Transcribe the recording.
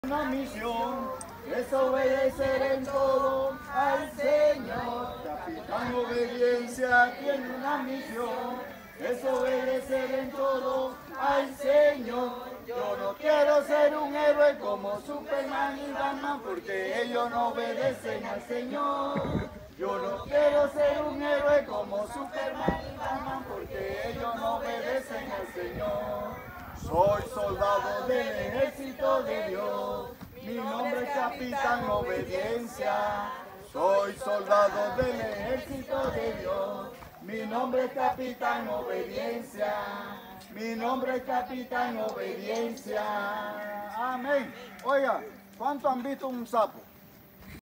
Una misión es obedecer en todo al Señor. Capitán Obediencia tiene una misión, es obedecer en todo al Señor. Yo no quiero ser un héroe como Superman y Batman porque ellos no obedecen al Señor. Yo no quiero ser un héroe como Superman y Batman porque ellos no obedecen al Señor. Soy soldado del ejército de Dios, mi nombre es Capitán Obediencia. Soy soldado del ejército de Dios, mi nombre es Capitán Obediencia. Mi nombre es Capitán Obediencia. Amén. Oiga, ¿cuánto han visto un sapo?